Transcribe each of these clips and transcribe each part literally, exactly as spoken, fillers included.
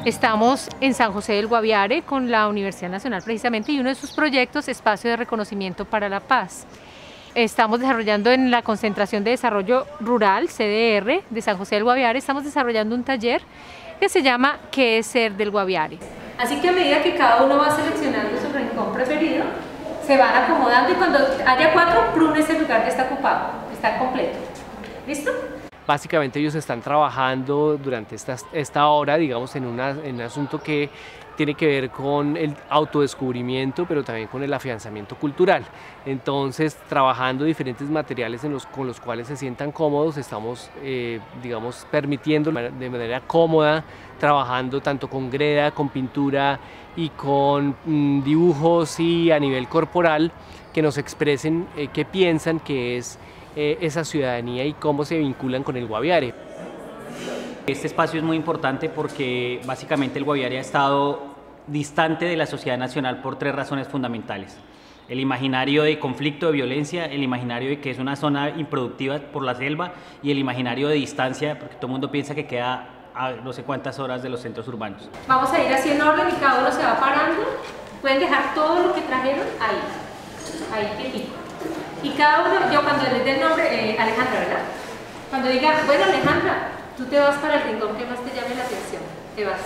Estamos en San José del Guaviare con la Universidad Nacional precisamente y uno de sus proyectos, Espacio de Reconocimiento para la Paz. Estamos desarrollando en la Concentración de Desarrollo Rural, C D R, de San José del Guaviare, estamos desarrollando un taller que se llama ¿Qué es ser del Guaviare? Así que a medida que cada uno va seleccionando su rincón preferido, se van acomodando y cuando haya cuatro, prune ese lugar que está ocupado, está completo. ¿Listo? Básicamente ellos están trabajando durante esta, esta hora, digamos, en, una, en un asunto que tiene que ver con el autodescubrimiento, pero también con el afianzamiento cultural. Entonces, trabajando diferentes materiales en los, con los cuales se sientan cómodos, estamos, eh, digamos, permitiendo de manera cómoda, trabajando tanto con greda, con pintura y con mm, dibujos y a nivel corporal, que nos expresen eh, qué piensan que es Eh, esa ciudadanía y cómo se vinculan con el Guaviare. Este espacio es muy importante porque básicamente el Guaviare ha estado distante de la sociedad nacional por tres razones fundamentales. El imaginario de conflicto, de violencia, el imaginario de que es una zona improductiva por la selva y el imaginario de distancia porque todo el mundo piensa que queda a no sé cuántas horas de los centros urbanos. Vamos a ir haciendo orden y cada uno se va parando. Pueden dejar todo lo que trajeron ahí, ahí quietito. Y cada uno, yo cuando les dé el nombre, eh, Alejandra, ¿verdad? Cuando diga, bueno Alejandra, tú te vas para el rincón que más te llame la atención, te vas.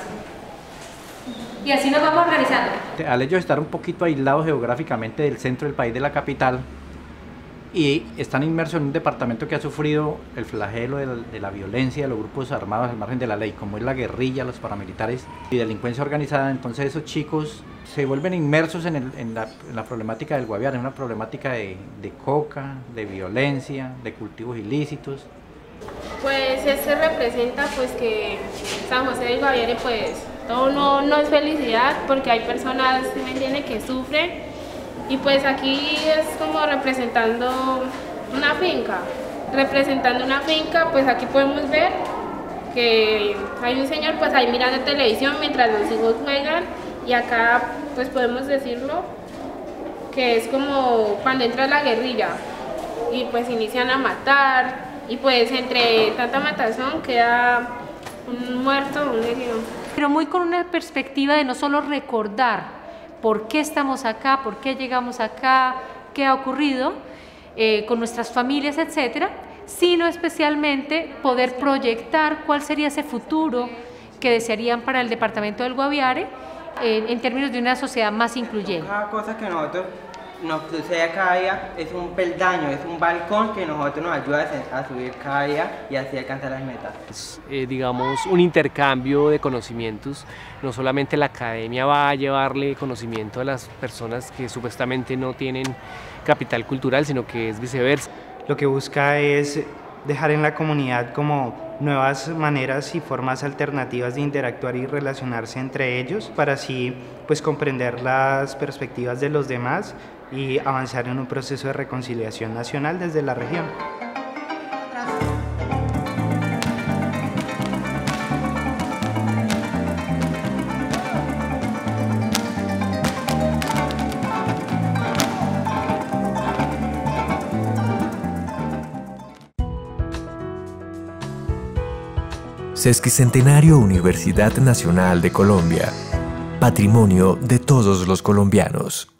Y así nos vamos organizando. Al hecho de estar un poquito aislados geográficamente del centro del país, de la capital, y están inmersos en un departamento que ha sufrido el flagelo de la, de la violencia de los grupos armados al margen de la ley, como es la guerrilla, los paramilitares y delincuencia organizada, entonces esos chicos se vuelven inmersos en, el, en, la, en la problemática del Guaviare, en una problemática de, de coca, de violencia, de cultivos ilícitos. Pues este representa pues que San José del Guaviare pues todo no, no es felicidad porque hay personas, ¿me entiende?, que sufren. Y pues aquí es como representando una finca, representando una finca, pues aquí podemos ver que hay un señor pues ahí mirando televisión mientras los hijos juegan y acá pues podemos decirlo que es como cuando entra la guerrilla y pues inician a matar y pues entre tanta matazón queda un muerto, un herido. Pero muy con una perspectiva de no solo recordar por qué estamos acá, por qué llegamos acá, qué ha ocurrido eh, con nuestras familias, etcétera, sino especialmente poder proyectar cuál sería ese futuro que desearían para el departamento del Guaviare eh, en términos de una sociedad más incluyente. Cada cosa que nosotros nos sucede cada día es un peldaño, es un balcón que nosotros nos ayuda a subir cada día y así alcanzar las metas. Es, eh, digamos, un intercambio de conocimientos. No solamente la academia va a llevarle conocimiento a las personas que supuestamente no tienen capital cultural, sino que es viceversa. Lo que busca es dejar en la comunidad como nuevas maneras y formas alternativas de interactuar y relacionarse entre ellos para así pues comprender las perspectivas de los demás y avanzar en un proceso de reconciliación nacional desde la región. Sesquicentenario Universidad Nacional de Colombia, patrimonio de todos los colombianos.